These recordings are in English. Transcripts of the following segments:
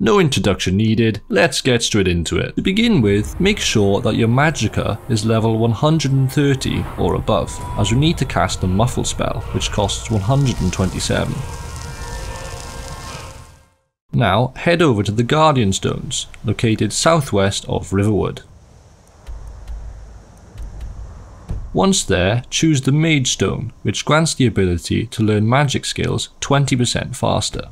No introduction needed, let's get straight into it. To begin with, make sure that your magicka is level 130 or above, as you need to cast the muffle spell, which costs 127. Now head over to the Guardian Stones, located southwest of Riverwood. Once there, choose the Mage Stone, which grants the ability to learn magic skills 20% faster.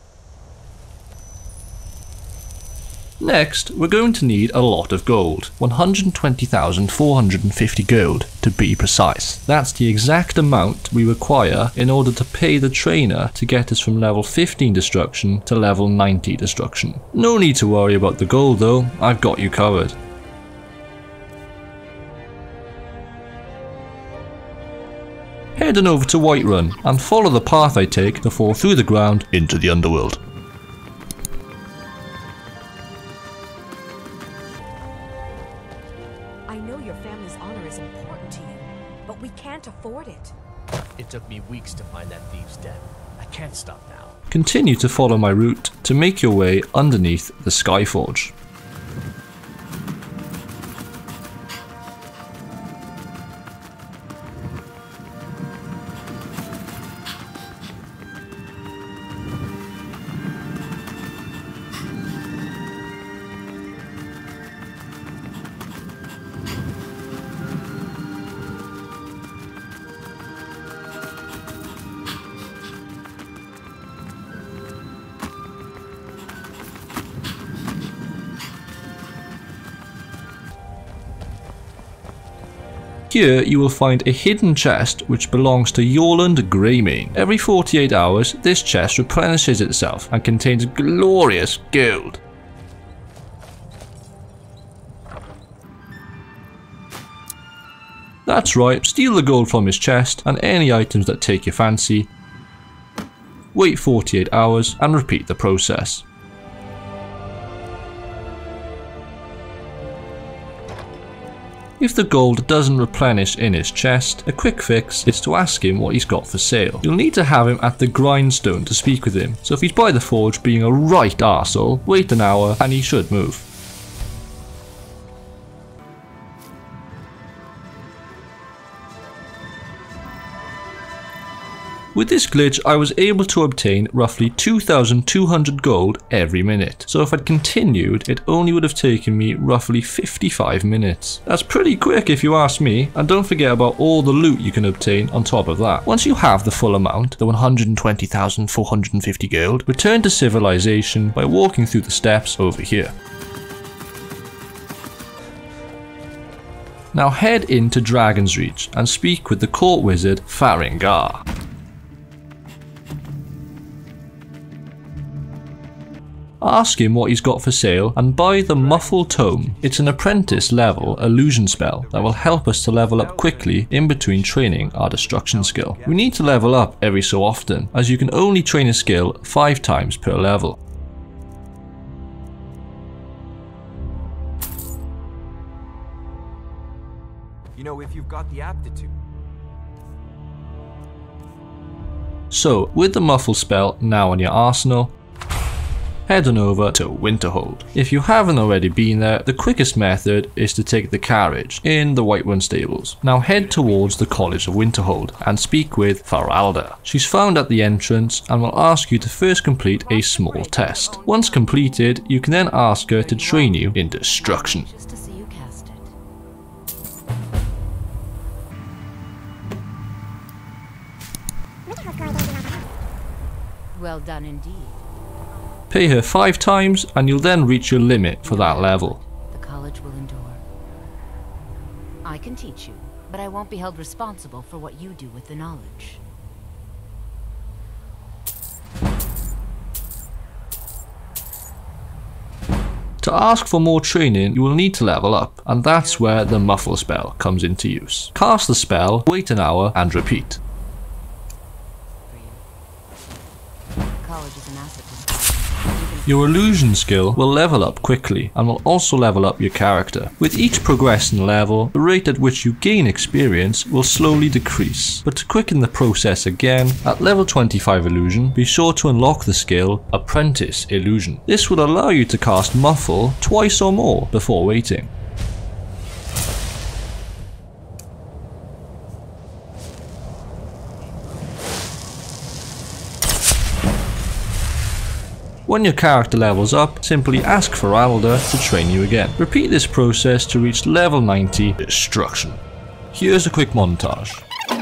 Next, we're going to need a lot of gold, 120,450 gold to be precise. That's the exact amount we require in order to pay the trainer to get us from level 15 destruction to level 90 destruction. No need to worry about the gold though, I've got you covered. Head on over to Whiterun and follow the path I take to fall through the ground into the underworld. I know your family's honor is important to you, but we can't afford it. It took me weeks to find that thieves' den. I can't stop now. Continue to follow my route to make your way underneath the Skyforge. Here you will find a hidden chest which belongs to Yorland Greymane. Every 48 hours this chest replenishes itself and contains glorious gold. That's right, steal the gold from his chest and any items that take your fancy. Wait 48 hours and repeat the process. If the gold doesn't replenish in his chest, a quick fix is to ask him what he's got for sale. You'll need to have him at the grindstone to speak with him, so if he's by the forge being a right arsehole, wait an hour and he should move. With this glitch I was able to obtain roughly 2,200 gold every minute, so if I'd continued it only would have taken me roughly 55 minutes. That's pretty quick if you ask me, and don't forget about all the loot you can obtain on top of that. Once you have the full amount, the 120,450 gold, return to civilization by walking through the steps over here. Now head into Dragon's Reach and speak with the court wizard Faringar. Ask him what he's got for sale and buy the Muffle Tome. It's an apprentice level illusion spell that will help us to level up quickly in between training our destruction skill. We need to level up every so often, as you can only train a skill 5 times per level. You know, if you've got the aptitude. So, with the Muffle spell now in your arsenal, head on over to Winterhold. If you haven't already been there, the quickest method is to take the carriage in the Whiterun stables. Now head towards the College of Winterhold and speak with Faralda. She's found at the entrance and will ask you to first complete a small test. Once completed, you can then ask her to train you in destruction. Just to see you cast it. Well done indeed. Pay her 5 times and you'll then reach your limit for that level. The college will endure. I can teach you, but I won't be held responsible for what you do with the knowledge. To ask for more training, you will need to level up, and that's where the Muffle spell comes into use. Cast the spell, wait an hour, and repeat. College is an asset to the college. You can Your illusion skill will level up quickly and will also level up your character. With each progressing level, the rate at which you gain experience will slowly decrease. But to quicken the process again, at level 25 illusion, be sure to unlock the skill Apprentice Illusion. This will allow you to cast Muffle twice or more before waiting. When your character levels up, simply ask for Alder to train you again. Repeat this process to reach level 90 Destruction. Here's a quick montage.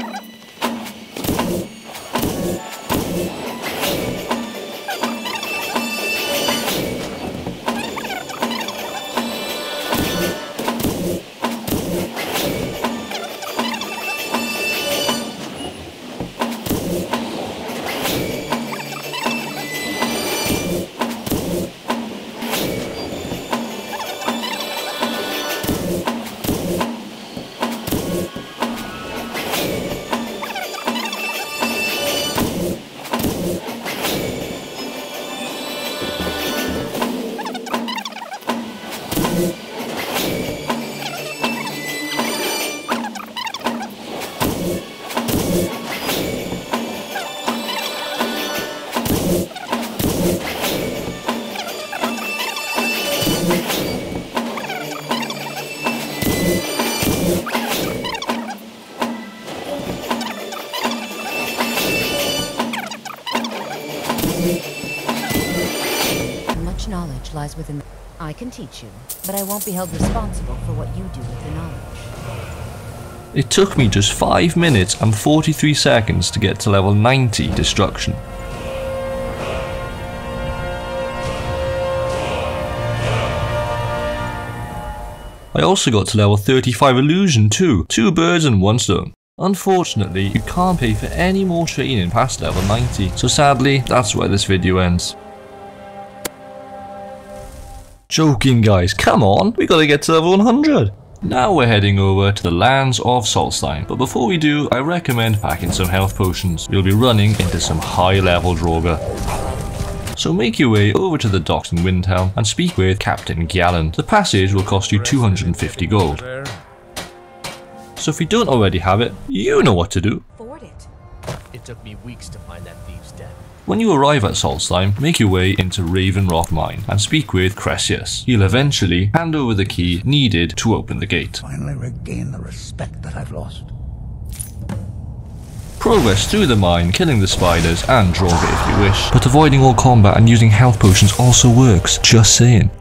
Much knowledge lies within. I can teach you, but I won't be held responsible for what you do with the knowledge. It took me just 5 minutes and 43 seconds to get to level 90 Destruction. I also got to level 35 Illusion too, 2 birds and 1 stone. Unfortunately, you can't pay for any more training past level 90, so sadly, that's where this video ends. Joking guys, come on, we gotta get to level 100. Now we're heading over to the lands of Solstheim, but before we do, I recommend packing some health potions. You'll be running into some high level Draugr. So make your way over to the docks in Windhelm and speak with Captain Gjalland. The passage will cost you 250 gold. So if you don't already have it, you know what to do. Afford it. It took me weeks to find that thieves' den. When you arrive at Solstheim, make your way into Raven Rock Mine and speak with Cressius. He'll eventually hand over the key needed to open the gate. Finally regain the respect that I've lost. Progress through the mine, killing the spiders and Draugr if you wish, but avoiding all combat and using health potions also works, just saying.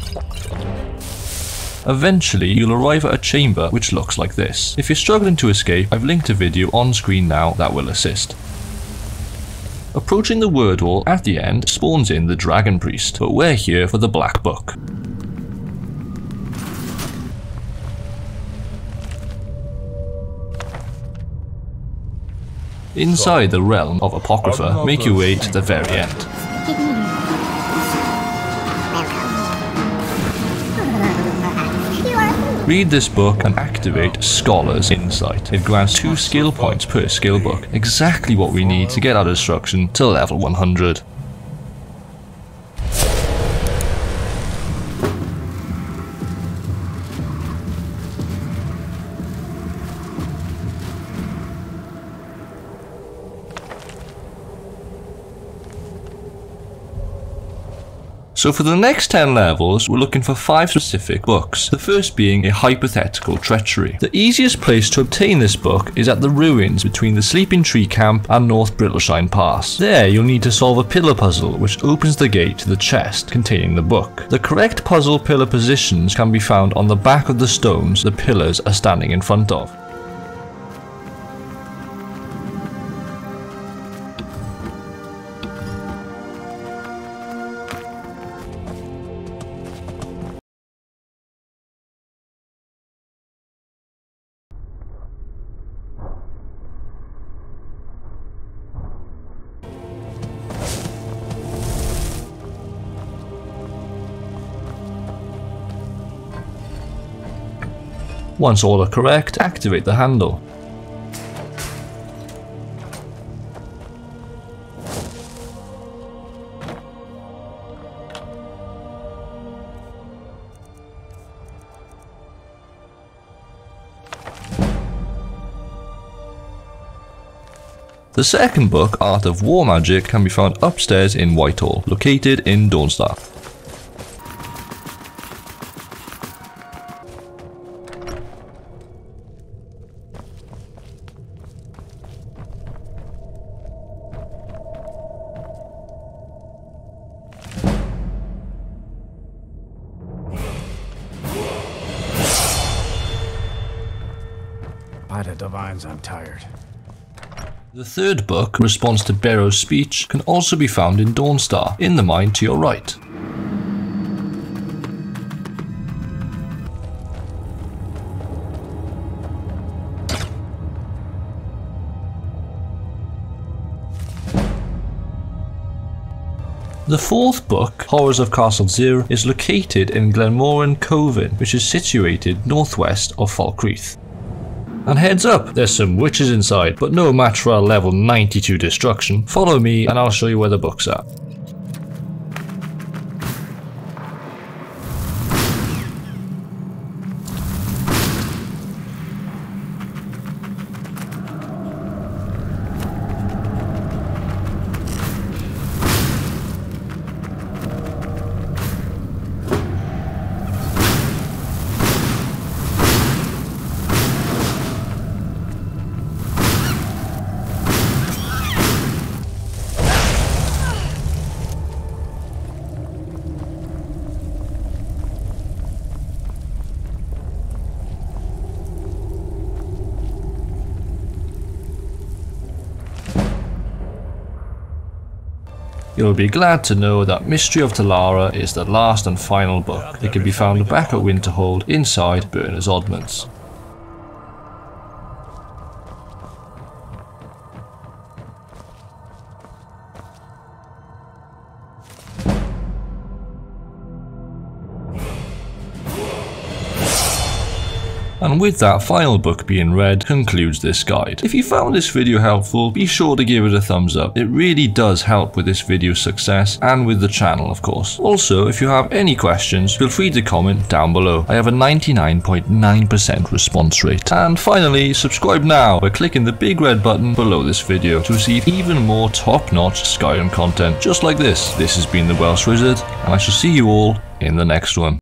Eventually, you'll arrive at a chamber which looks like this. If you're struggling to escape, I've linked a video on screen now that will assist. Approaching the word wall at the end spawns in the Dragon Priest, but we're here for the Black Book. Inside the realm of Apocrypha, make your way to the very end. Read this book and activate Scholar's Insight. It grants 2 skill points per skill book, exactly what we need to get our destruction to level 100. So for the next 10 levels, we're looking for 5 specific books, the first being a hypothetical treachery. The easiest place to obtain this book is at the ruins between the Sleeping Tree Camp and North Brittleshine Pass. There you'll need to solve a pillar puzzle which opens the gate to the chest containing the book. The correct puzzle pillar positions can be found on the back of the stones the pillars are standing in front of. Once all are correct, activate the handle. The second book, Art of War Magic, can be found upstairs in Whitehall, located in Dawnstar. By the divines, I'm tired. The third book, Response to Barrow's Speech, can also be found in Dawnstar, in the mine to your right. The fourth book, Horrors of Castle Zir, is located in Glenmoran Coven, which is situated northwest of Falkreath. And heads up, there's some witches inside, but no match for our level 92 destruction. Follow me and I'll show you where the books are. You'll be glad to know that Mystery of Talara is the last and final book. It can be found back at Winterhold inside Burner's Oddments. And with that final book being read, concludes this guide. If you found this video helpful, be sure to give it a thumbs up. It really does help with this video's success and with the channel, of course. Also, if you have any questions, feel free to comment down below. I have a 99.9% response rate. And finally, subscribe now by clicking the big red button below this video to receive even more top-notch Skyrim content just like this. This has been the Welsh Wizard, and I shall see you all in the next one.